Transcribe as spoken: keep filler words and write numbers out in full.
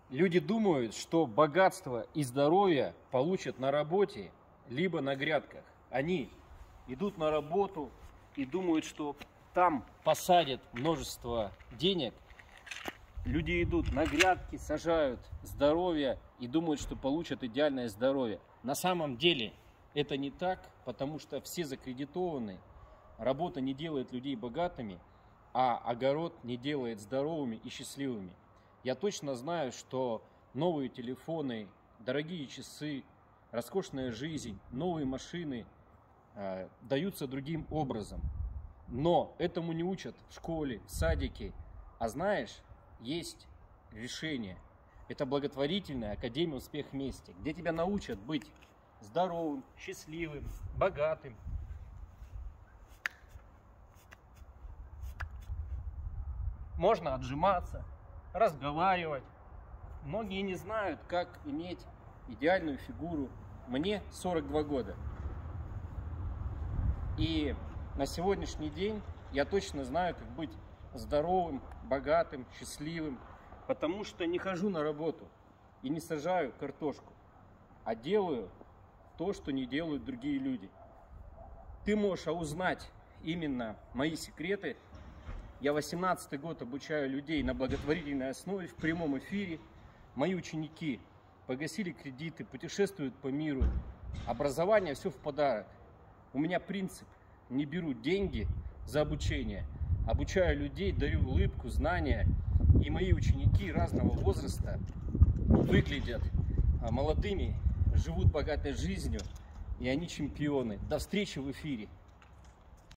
Люди думают, что богатство и здоровье получат на работе, либо на грядках. Они идут на работу и думают, что там посадят множество денег. Люди идут на грядки, сажают здоровье и думают, что получат идеальное здоровье. На самом деле это не так, потому что все закредитованы. Работа не делает людей богатыми, а огород не делает здоровыми и счастливыми. Я точно знаю, что новые телефоны, дорогие часы, роскошная жизнь, новые машины э, даются другим образом. Но этому не учат в школе, в садике. А знаешь, есть решение. Это благотворительная Академия Успех Вместе, где тебя научат быть здоровым, счастливым, богатым. Можно отжиматься, разговаривать. Многие не знают, как иметь идеальную фигуру. Мне сорок два года. И на сегодняшний день я точно знаю, как быть здоровым, богатым, счастливым. Потому что не хожу на работу и не сажаю картошку, а делаю то, что не делают другие люди. Ты можешь узнать именно мои секреты. Я восемнадцатый год обучаю людей на благотворительной основе в прямом эфире. Мои ученики погасили кредиты, путешествуют по миру. Образование все в подарок. У меня принцип: не беру деньги за обучение. Обучаю людей, дарю улыбку, знания. И мои ученики разного возраста выглядят молодыми, живут богатой жизнью. И они чемпионы. До встречи в эфире.